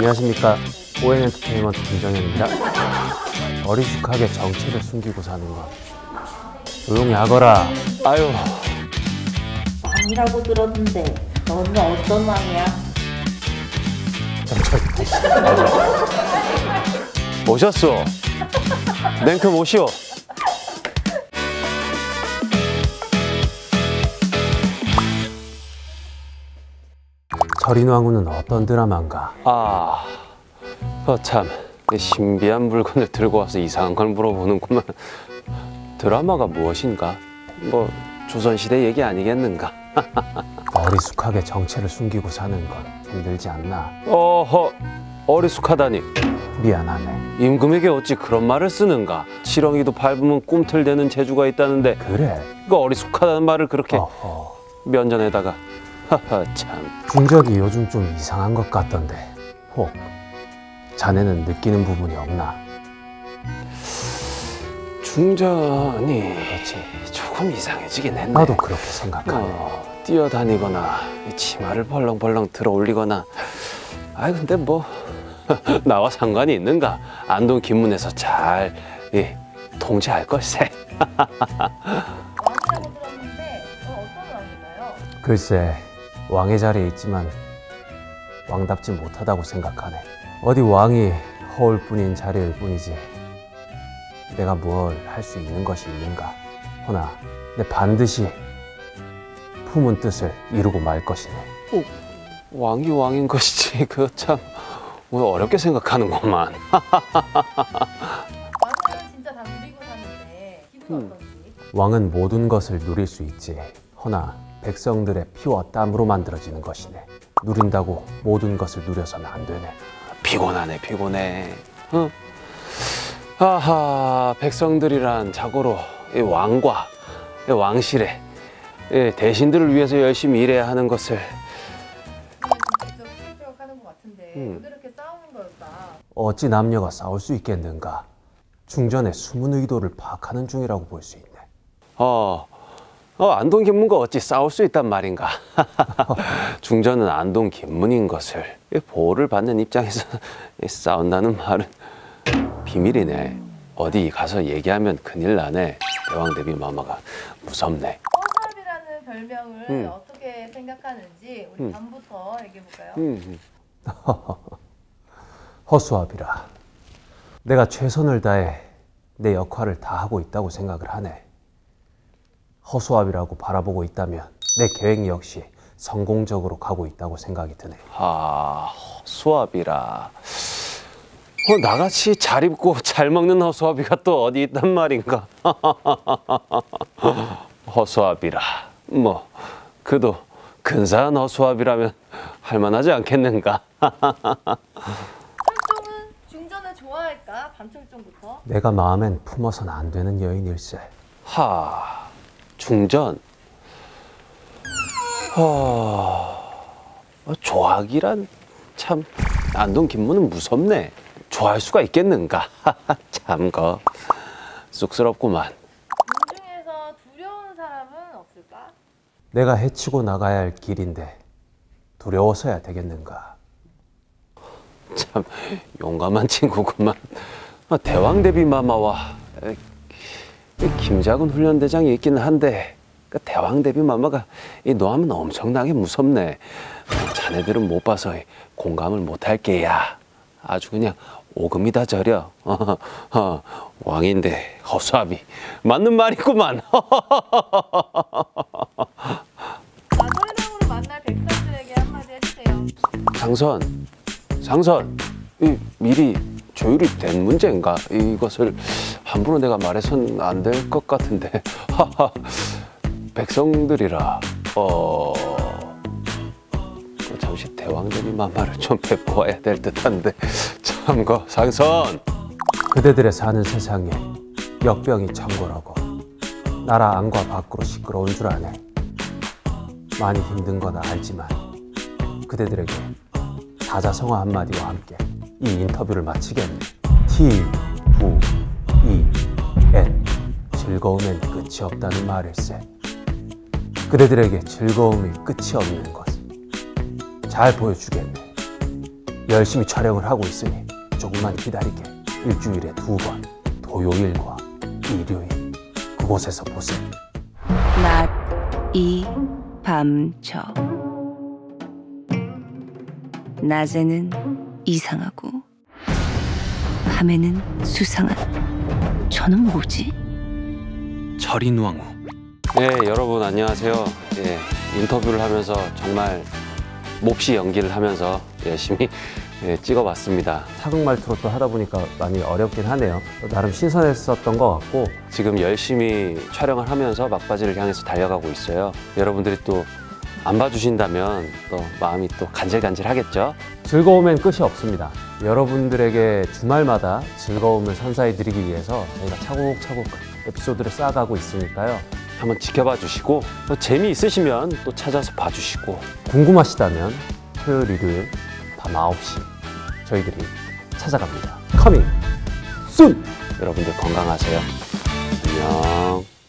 안녕하십니까. ON 엔터테인먼트 김정현입니다. 어리숙하게 정체를 숨기고 사는 것. 조용히 하거라. 아유. 왕이라고 들었는데 너는 어떤 왕이야? 오셨소. 냉큼 오시오. 절인왕후는 어떤 드라마인가? 참 신비한 물건을 들고 와서 이상한 걸 물어보는구만. 드라마가 무엇인가? 뭐 조선시대 얘기 아니겠는가? 어리숙하게 정체를 숨기고 사는 건 힘들지 않나? 어허, 어리숙하다니. 미안하네. 임금에게 어찌 그런 말을 쓰는가? 지렁이도 밟으면 꿈틀대는 재주가 있다는데. 그래. 그 어리숙하다는 말을 그렇게 면전에다가. 하하, 참. 중적이 요즘 좀 이상한 것 같던데. 혹 자네는 느끼는 부분이 없나? 중전이 그렇지. 조금 이상해지긴 했네. 나도 그렇게 생각하네. 뛰어다니거나 치마를 벌렁벌렁 들어 올리거나. 아이 근데 뭐 나와 상관이 있는가? 안동 김문에서 잘 통제할 걸세. 왕이라고 들었는데 어떤 왕인가요? 글쎄, 왕의 자리에 있지만 왕답지 못하다고 생각하네. 어디 왕이 허울뿐인 자리일 뿐이지 내가 뭘 할 수 있는 것이 있는가. 허나 내 반드시 품은 뜻을 이루고 말 것이네. 왕이 왕인 것이지 그거 참 어렵게 생각하는구만. 왕은 진짜 다 누리고 사는데 기분이 어떤지? 왕은 모든 것을 누릴 수 있지. 허나 백성들의 피와 땀으로 만들어지는 것이네. 누린다고 모든 것을 누려서는 안 되네. 피곤하네, 피곤해. 아하, 백성들이란 자고로 이 왕과 이 왕실의 대신들을 위해서 열심히 일해야 하는 것을. 직접 생각하는 것 같은데 왜 그렇게 싸우는 걸까? 어찌 남녀가 싸울 수 있겠는가? 중전의 숨은 의도를 파악하는 중이라고 볼 수 있네. 안동 김문과 어찌 싸울 수 있단 말인가? 중전은 안동 김문인 것을 보호를 받는 입장에서 싸운다는 말은 비밀이네. 어디 가서 얘기하면 큰일 나네. 대왕대비 마마가 무섭네. 허수아비라는 별명을 어떻게 생각하는지 우리 밤부터 얘기해볼까요? 허수아비라. 내가 최선을 다해 내 역할을 다 하고 있다고 생각을 하네. 허수아비라고 바라보고 있다면 내 계획 역시 성공적으로 가고 있다고 생각이 드네. 허수아비라. 나같이 잘 입고 잘 먹는 허수아비가 또 어디 있단 말인가? 허수아비라. 뭐 그도 근사한 허수아비라면 할만하지 않겠는가? 철종은 중전을 좋아할까? 밤철종부터? 내가 마음엔 품어서는 안 되는 여인일세. 중전. 좋아하기란 참 안동 김문은 무섭네. 좋아할 수가 있겠는가? 참거 쑥스럽구만. 중에서 두려운 사람은 없을까? 내가 헤치고 나가야 할 길인데 두려워서야 되겠는가? 참 용감한 친구구만. 대왕대비 마마와 김작은 훈련대장이 있기는 한데 대왕대비 마마가 너하면 엄청나게 무섭네. 자네들은 못 봐서 공감을 못할 게야. 아주 그냥 오금이 다 저려. 왕인데 허수아비 맞는 말이구만. 마더회랑으로 만날 백성들에게 한마디 해주세요. 상선, 미리 조율이 된 문제인가? 이것을 함부로 내가 말해서는 안 될 것 같은데. 백성들이라 잠시 대왕대비 마마를 좀 뵙고 와야 될 듯한데. 참거 상선. 그대들의 사는 세상에 역병이 창궐하고 나라 안과 밖으로 시끄러운 줄 아네. 많이 힘든 건 알지만 그대들에게 사자성어 한마디와 함께 이 인터뷰를 마치겠네. TVN. 즐거움엔 끝이 없다는 말일세. 그대들에게 즐거움이 끝이 없는 것 잘 보여주겠네. 열심히 촬영을 하고 있으니 조금만 기다리게. 일주일에 2번, 토요일과 일요일 그곳에서 보세요. 낮, 이, 밤, 저. 낮에는 이상하고 밤에는 수상한. 저는 뭐지? 철인왕후. 네, 여러분 안녕하세요. 예, 인터뷰를 하면서 정말 몹시 연기를 하면서 열심히 찍어봤습니다. 사극말투로 또 하다 보니까 많이 어렵긴 하네요. 나름 신선했었던 것 같고 지금 열심히 촬영을 하면서 막바지를 향해서 달려가고 있어요. 여러분들이 또 안 봐주신다면 또 마음이 또 간질간질하겠죠. 즐거움엔 끝이 없습니다. 여러분들에게 주말마다 즐거움을 선사해드리기 위해서 저희가 차곡차곡 에피소드를 쌓아가고 있으니까요. 한번 지켜봐 주시고 또 재미있으시면 또 찾아서 봐주시고 궁금하시다면 토요일, 일요일 밤 9시 저희들이 찾아갑니다. 커밍 순! 여러분들 건강하세요. 안녕.